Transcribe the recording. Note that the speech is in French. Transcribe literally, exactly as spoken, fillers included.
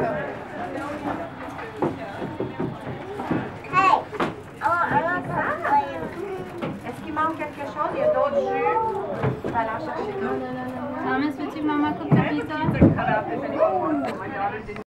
Est-ce qu'il manque quelque chose? Il y a d'autres jus. Je vais aller en chercher d'autres. Thomas, veux-tu que maman coupe ta pizza?